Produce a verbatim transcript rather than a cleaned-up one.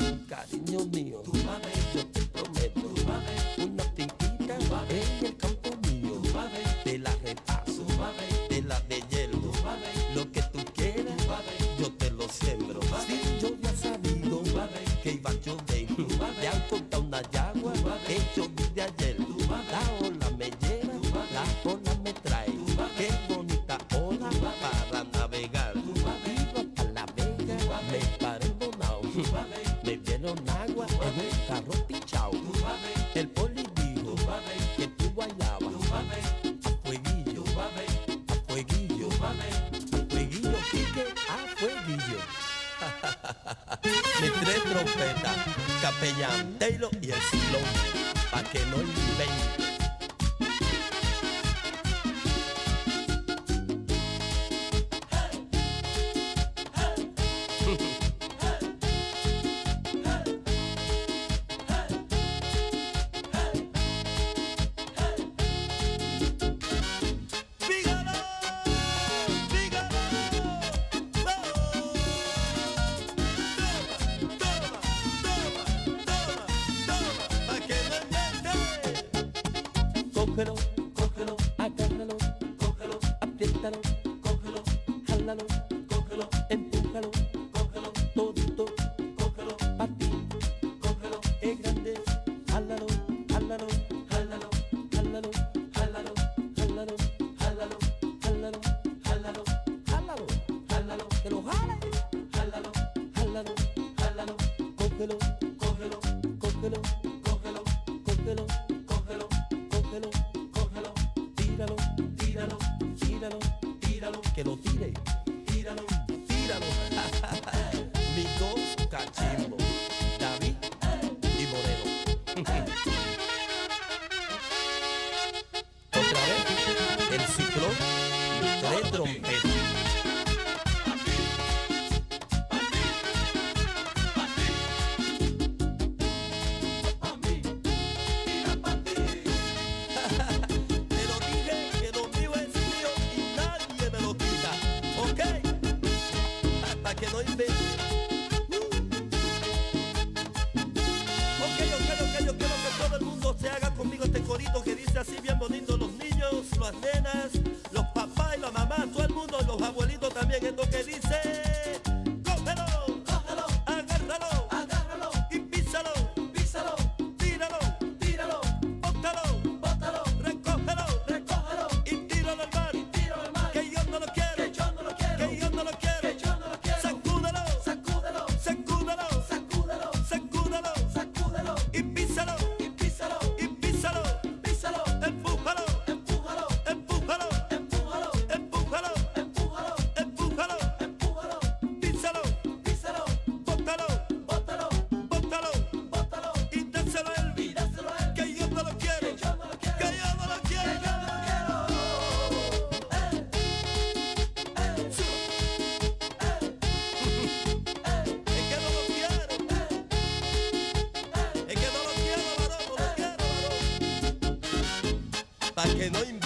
Cariño mío, yo te prometo una finquita en el campo mío. Te la repaso, te la de hielo, lo que tú quieras, yo te lo siembro. Si yo había sabido que iba a llover, te han contado una yagua que yo vi de ayer. La ola me lleva, la ola me trae, qué bonita ola para navegar. Iba para La Vega, me paré en Bonao, me dieron agua en un carro pichao. El poli dijo que tú bailabas a fueguillo, a fueguillo, a fueguillo, pique, a fueguillo. Mis tres trompetas, Capellán, Taylor y el Ciclón, pa' que no inventen. Cógelo, cógelo, agárralo, cógelo, apriétalo, cógelo, jálalo, cógelo, empújalo, cógelo, todito, cógelo, pa' ti, cógelo, es grande, jálalo, jálalo, jálalo, jálalo, jálalo, jálalo, jálalo, jálalo, jálalo, jálalo, jálalo, que lo jale, jálalo, jálalo, jálalo, cógelo, cógelo, cógelo, cógelo, cógelo, cógelo, cógelo, cógelo, tíralo, tíralo, tíralo, tíralo, que lo tire, tíralo, tíralo. Mi dos cachimbo, David y Moreno. Otra vez, el Ciclón, tres trompetas. Que no invente. Ok, ok, ok, yo quiero que todo el mundo se haga conmigo este corito que dice así bien bonito. Los niños, las nenas, los papás y la mamá, todo el mundo, los abuelitos también. Es lo que dice: cógelo, cógelo, agárralo, agárralo, y písalo, písalo, tíralo, tíralo, bótalo, bótalo, recógelo, recógelo, y tíralo al mar, y tíralo al mar, que yo no lo quiero, que yo no lo quiero, que yo no lo quiero. Y písalo, y písalo, y písalo, písalo, empújalo, empújalo, empújalo, empújalo, empújalo, empújalo, empújalo, empújalo, písalo, písalo, bótalo, bótalo, bótalo, bótalo, y dáselo a él, y dáselo a él, que yo no lo quiero, que yo no lo quiero, que yo no lo quiero, que yo no lo quiero. Eh, eh, eh, eh, es que no lo quiero. Es que no lo quiero, varón, no lo quiero, varón. Pa' que no invente.